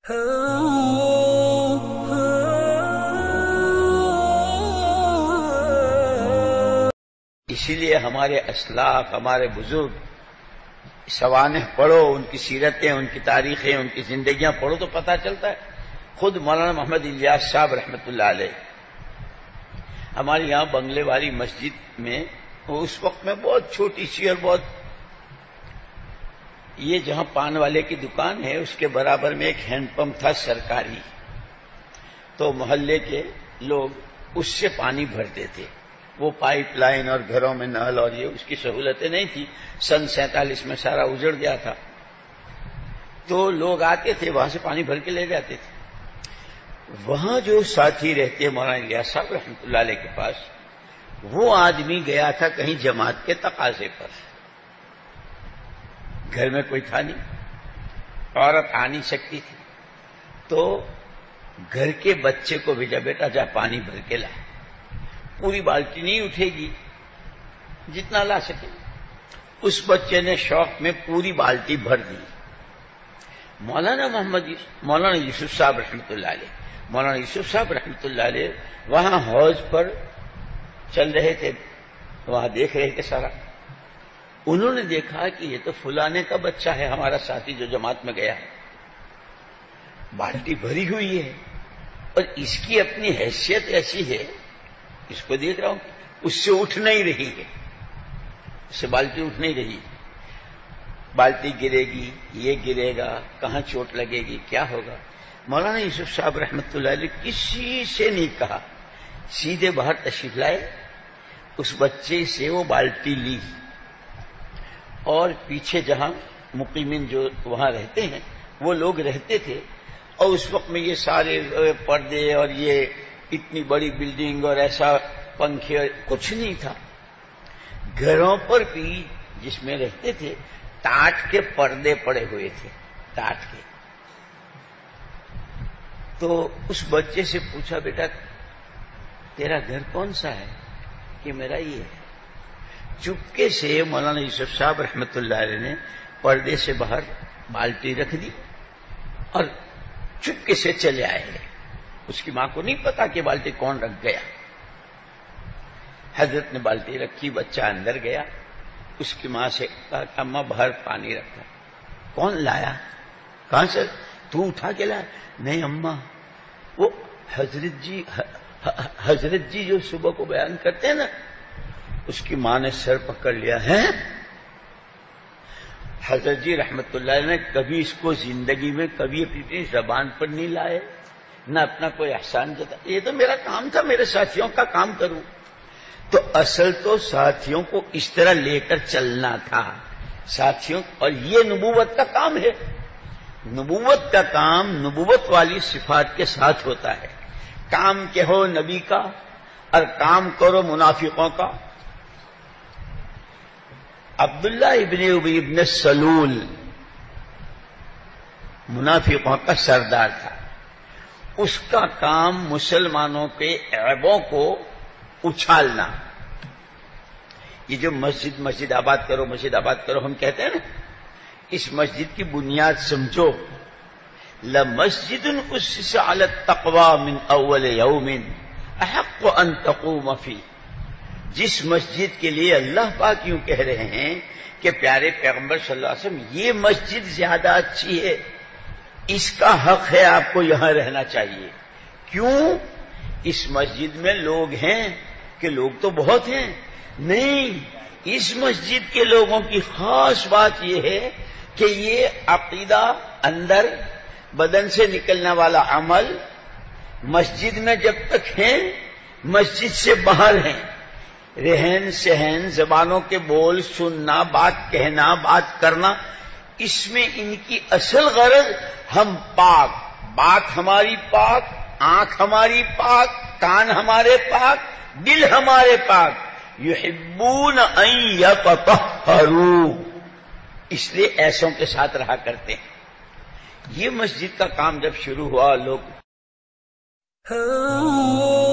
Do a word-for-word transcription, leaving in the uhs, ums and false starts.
اسی لیے ہمارے اسلاف، ہمارے بزرگ سوانح پڑھو، ان کی سیرتیں، ان کی تاریخیں، ان کی زندگیاں پڑھو تو پتہ چلتا ہے۔ خود مولانا محمد الیاس صاحب رحمۃ اللہ علیہ ہمارے یہاں بنگلے والی مسجد میں، اس وقت میں بہت چھوٹی سی اور بہت، یہ جہاں پان والے کی دکان ہے اس کے برابر میں ایک ہینڈ پمپ تھا سرکاری، تو محلے کے لوگ اس سے پانی بھرتے تھے۔ وہ پائپ لائن اور گھروں میں نل اور یہ اس کی سہولتیں نہیں تھی، سن سینتالیس میں سارا اجڑ گیا تھا، تو لوگ آتے تھے وہاں سے پانی بھر کے لے جاتے تھے۔ وہاں جو ساتھی رہتے مولانا الیاس صاحب رحمۃ اللہ علیہ کے پاس، وہ آدمی گیا تھا کہیں جماعت کے تقاضے پر، گھر میں کوئی تھا نہیں، عورت آ نہیں سکتی تھی، تو گھر کے بچے کو بھیجا، بیٹا جا پانی بھر کے لا۔ پوری بالٹی نہیں اٹھے گی، جتنا لا سکے۔ اس بچے نے شوق میں پوری بالٹی بھر دی۔ مولانا محمد مولانا یوسف صاحب رحمۃ اللہ علیہ مولانا یوسف صاحب رحمۃ اللہ علیہ وہاں حوض پر چل رہے تھے، وہاں دیکھ رہے تھے سارا۔ انہوں نے دیکھا کہ یہ تو فلانے کا بچہ ہے، ہمارا ساتھی جو جماعت میں گیا ہے، بالٹی بھری ہوئی ہے اور اس کی اپنی حیثیت ایسی ہے، اس کو دیکھ رہا ہوں اس سے اٹھ نہیں رہی ہے، اس سے بالٹی اٹھ نہیں رہی، بالٹی گرے گی، یہ گرے گا، کہاں چوٹ لگے گی، کیا ہوگا۔ مولانا یوسف صاحب رحمۃ اللہ علیہ کسی سے نہیں کہا، سیدھے باہر تشریف لائے، اس بچے سے وہ بالٹی لی، اور پیچھے جہاں مقیمین جو وہاں رہتے ہیں وہ لوگ رہتے تھے، اور اس وقت میں یہ سارے پردے اور یہ اتنی بڑی بلڈنگ اور ایسا پنکھے کچھ نہیں تھا۔ گھروں پر بھی جس میں رہتے تھے ٹاٹ کے پردے پڑے ہوئے تھے، ٹاٹ کے۔ تو اس بچے سے پوچھا، بیٹا تیرا گھر کون سا ہے؟ کہ میرا یہ ہے۔ چپکے سے مولانا یوسف صاحب رحمۃ اللہ علیہ نے پردے سے باہر بالٹی رکھ دی اور چپکے سے چلے آئے۔ اس کی ماں کو نہیں پتا کہ بالٹی کون رکھ گیا۔ حضرت نے بالٹی رکھی، بچہ اندر گیا، اس کی ماں سے کہا کہ اماں باہر پانی رکھا۔ کون لایا؟ کہاں سے؟ تو اٹھا کے لایا؟ نہیں اماں، وہ حضرت جی حضرت جی جو صبح کو بیان کرتے ہیں نا، اس کی ماں نے سر پکڑ لیا ہے۔ حضرت جی رحمت اللہ علیہ نے کبھی اس کو زندگی میں کبھی اپنی زبان پر نہیں لائے، نہ اپنا کوئی احسان جتا۔ یہ تو میرا کام تھا، میرے ساتھیوں کا کام کروں۔ تو اصل تو ساتھیوں کو اس طرح لے کر چلنا تھا، ساتھیوں، اور یہ نبوت کا کام ہے۔ نبوت کا کام نبوت والی صفات کے ساتھ ہوتا ہے۔ کام کہو نبی کا اور کام کرو منافقوں کا۔ عبداللہ ابن ابی ابن سلول منافقوں کا سردار تھا، اس کا کام مسلمانوں کے عیبوں کو اچھالنا۔ یہ جو مسجد مسجد آباد کرو مسجد آباد کرو ہم کہتے ہیں نا، اس مسجد کی بنیاد سمجھو۔ لَمَسْجِدٌ أُسِّسَ عَلَى التَّقْوَى مِنْ أَوَّلِ يَوْمٍ أَحَقُّ أَنْ تَقُومَ فِيهِ۔ جس مسجد کے لیے اللہ پاک یوں کہہ رہے ہیں کہ پیارے پیغمبر صلی اللہ علیہ وسلم یہ مسجد زیادہ اچھی ہے، اس کا حق ہے آپ کو یہاں رہنا چاہیے۔ کیوں؟ اس مسجد میں لوگ ہیں کہ لوگ تو بہت ہیں؟ نہیں، اس مسجد کے لوگوں کی خاص بات یہ ہے کہ یہ عقیدہ اندر، بدن سے نکلنے والا عمل مسجد میں جب تک ہیں، مسجد سے باہر ہیں، رہن سہن، زبانوں کے بول، سننا، بات کہنا، بات کرنا، اس میں ان کی اصل غرض ہم پاک، بات ہماری پاک، آنکھ ہماری پاک، کان ہمارے پاک، دل ہمارے پاک، یحبون ان یتطہروا، اس لیے ایسوں کے ساتھ رہا کرتے ہیں۔ یہ مسجد کا کام جب شروع ہوا، لوگ